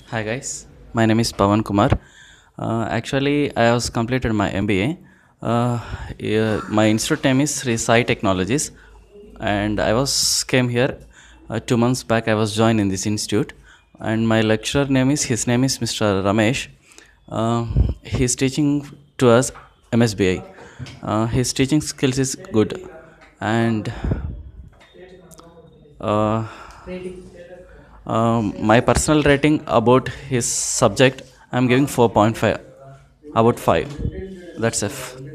Hi guys, my name is Pawan Kumar. Actually, I was completed my MBA. Yeah, my institute name is Shree Sai Technologies, and I was came here 2 months back. I was joined in this institute, and my lecturer name is Mr. Ramesh. He's teaching to us MSBI. His teaching skills is good, and uh, my personal rating about his subject, I'm giving 4.5 about 5. That's it.